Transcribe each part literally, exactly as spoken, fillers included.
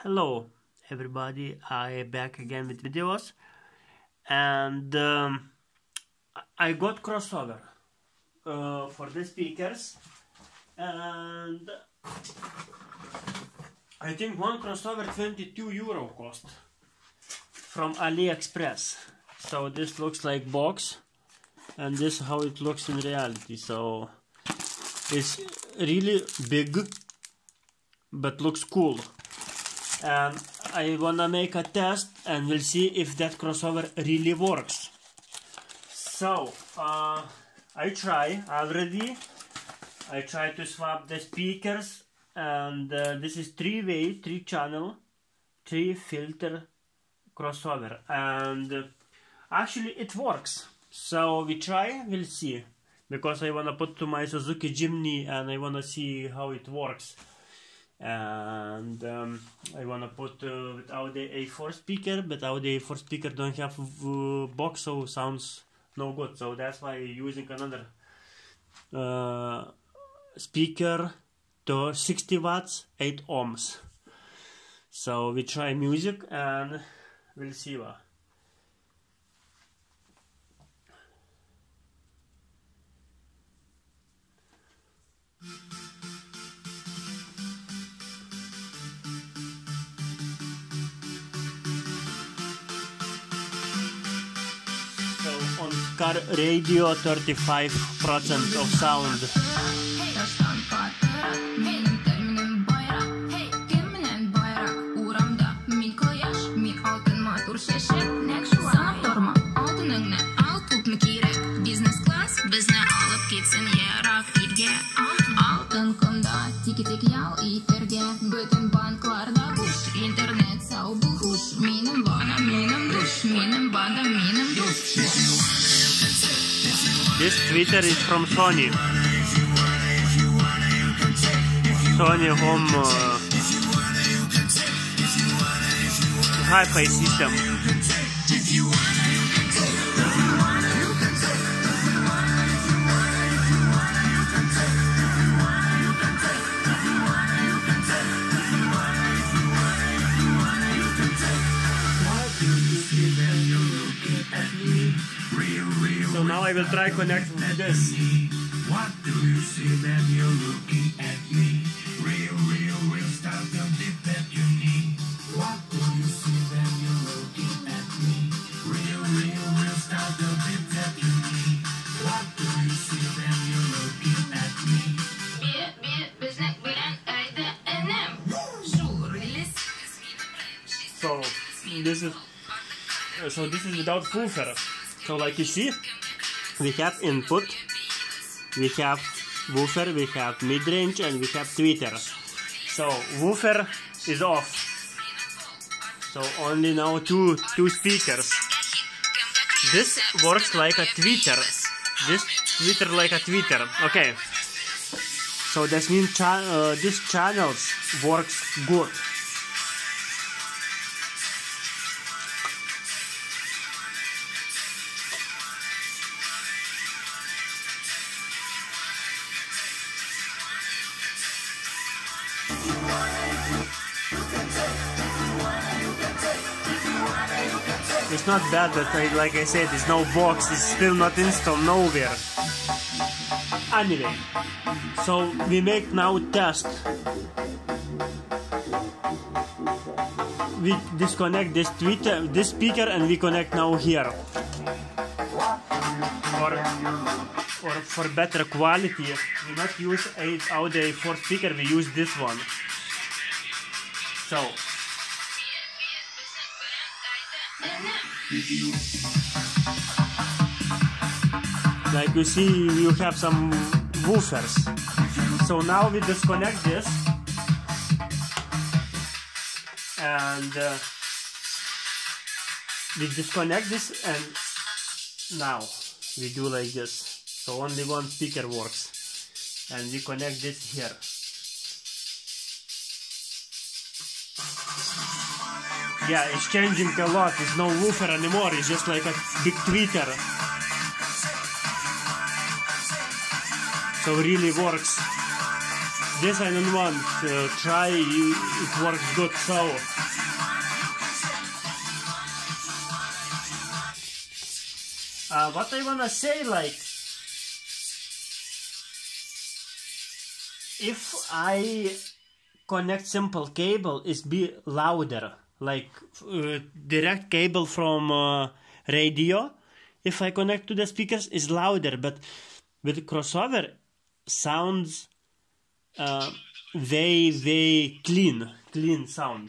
Hello everybody, I back again with videos, and um, I got crossover uh, for the speakers, and I think one crossover twenty-two euro cost from AliExpress. So this looks like box, and this is how it looks in reality. So it's really big but looks cool, and I wanna make a test and we'll see if that crossover really works. So uh, I try already I try to swap the speakers, and uh, this is three-way, three channel, three filter crossover, and uh, actually it works. So we try, we'll see, because I wanna put to my Suzuki Jimny and I wanna see how it works. And um, I wanna put uh, without the A four speaker, but our the A four speaker don't have uh, box, so sounds no good. So that's why I'm using another uh, speaker to sixty watts, eight ohms. So we try music and we'll see what. On car radio, thirty-five percent of sound. This tweeter is from Sony. Sony Home uh, Hi-Fi system. So now I will try connect with this. What do you see when you're looking at me? Real, real, real stuff, the dip that you need. What do you see when you're looking at me? Real, real, real stuff, the dip that you need. What do you see when you're looking at me? So this is uh, so this is without woofer. So like you see, we have input, we have woofer, we have mid-range, and we have tweeter. So woofer is off. So only now two two speakers. This works like a tweeter. This tweeter like a tweeter. Okay. So that means cha uh, this channels works good. It's not bad, but I, like I said, there's no box, it's still not installed nowhere. Anyway, so we make now test. We disconnect this tweeter, this speaker, and we connect now here. Or, or for better quality, we not use a audio for speaker, we use this one. So. Like you see, you have some woofers. So now we disconnect this, and uh, we disconnect this, and now we do like this. So only one speaker works, and we connect this here. Yeah, it's changing a lot. It's no woofer anymore. It's just like a big tweeter. So really works. this I don't want. Uh, try, it works good. So uh, what I wanna say, like, if I connect simple cable, is be louder, like uh, direct cable from uh, radio. If I connect to the speakers, is louder, but with crossover sounds uh, very very clean, clean sound.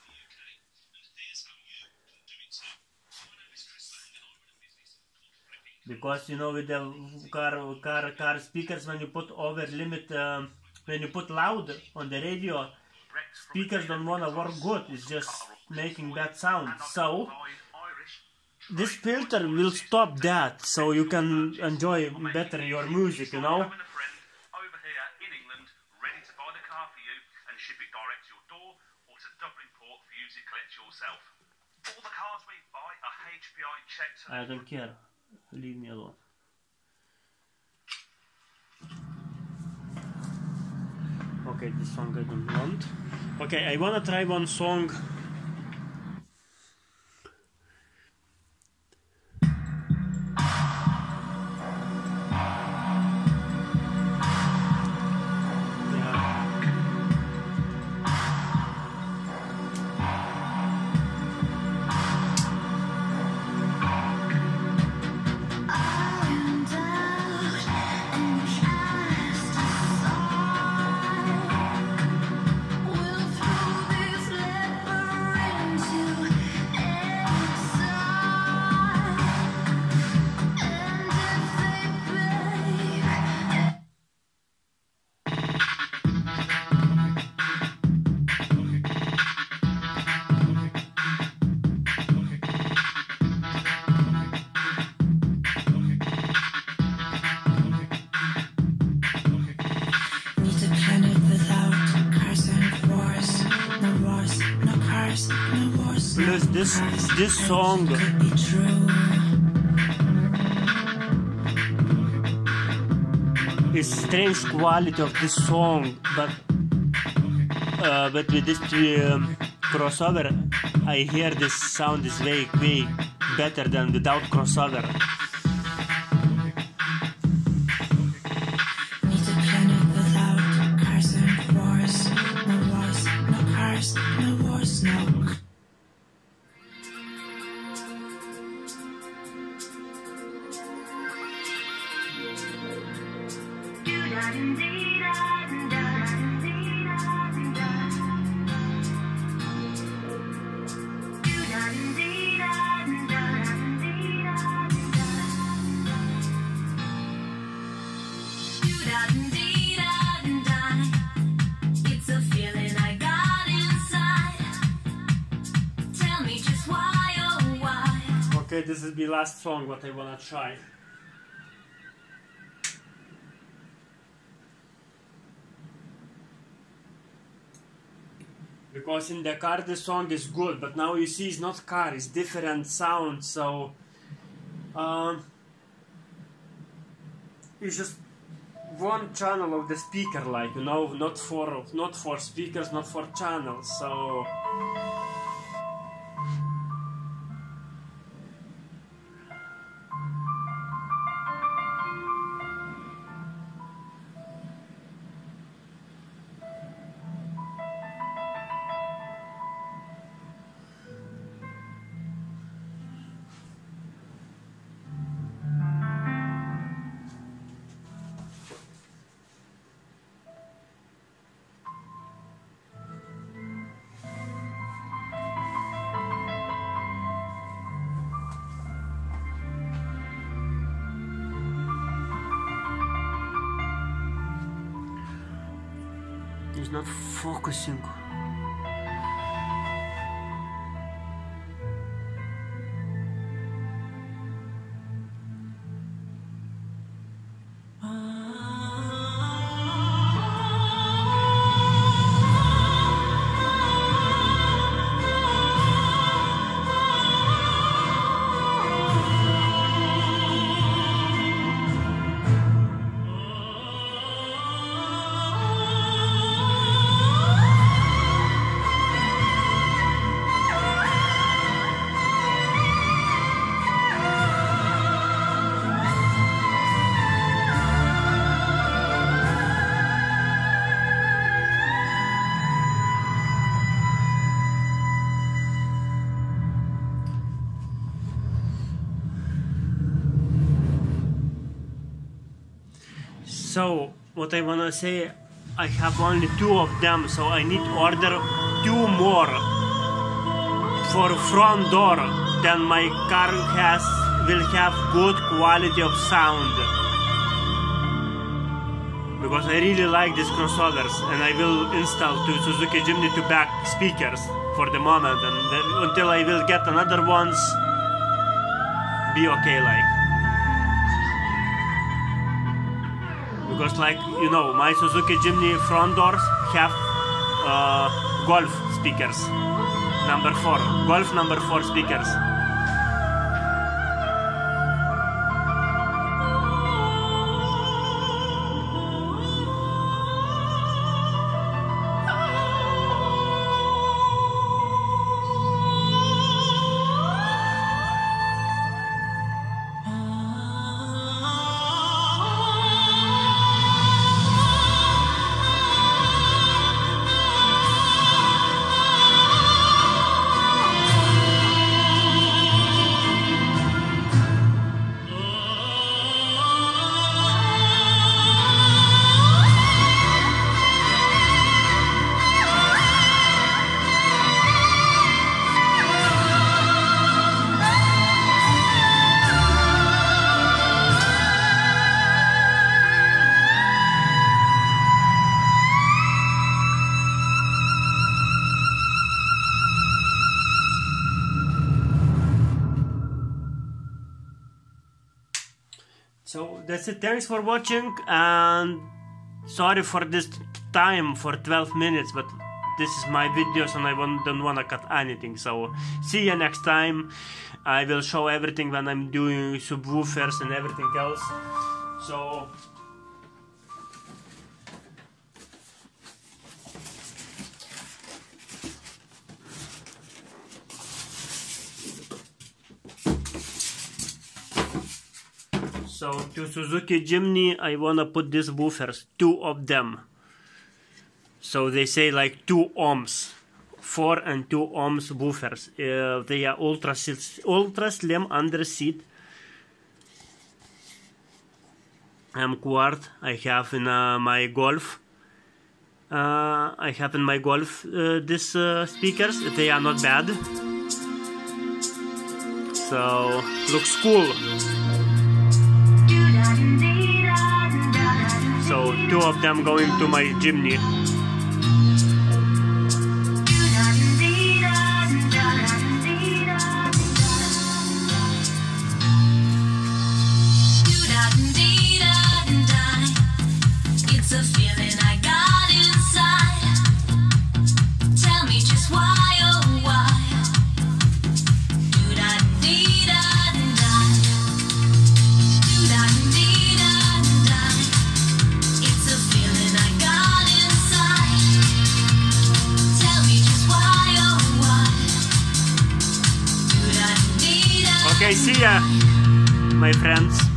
Because you know, with the car car car speakers, when you put over limit. Uh, When you put loud on the radio, speakers don't want to work good, it's just making bad sound. So, this filter will stop that, so you can enjoy better your music, you know? Over here in England, ready to buy the car for you and ship it direct to your door or to Dublin Port for you to collect yourself. All the cars we buy are H P I checked. I don't care, leave me alone. Okay, this song I don't want. Okay, I wanna try one song. Plus this this song is strange quality of this song, but uh, but with this um, crossover, I hear this sound is way way better than without crossover. Okay, this is the last song what I wanna try. Because in the car the song is good, but now you see it's not car, it's different sound, so um, it's just one channel of the speaker, like, you know, not for not for speakers, not for channels, so it's not focusing. So what I wanna say, I have only two of them, so I need to order two more for front door. Then my car has will have good quality of sound, because I really like these crossovers, and I will install to Suzuki Jimny two back speakers for the moment, and then until I will get another ones, be okay like. Because like, you know, my Suzuki Jimny front doors have uh, Golf speakers, number four, Golf number four speakers. So that's it, thanks for watching, and sorry for this time for twelve minutes, but this is my videos and I don't wanna cut anything, so see you next time. I will show everything when I'm doing subwoofers and everything else. So So to Suzuki Jimny, I wanna put these woofers, two of them. So they say like two ohms, four and two ohms woofers. Uh, they are ultra ultra slim under seat. M quad I have in uh, my Golf. Uh, I have in my Golf uh, these uh, speakers. They are not bad. So looks cool. So two of them going to my Jimny. It's a feeling I got inside. Tell me just why, oh why. Do da dee da da. Do da dee da da. It's a feeling I got inside. Tell me just why, oh why. Do da dee da. Okay, see ya, my friends.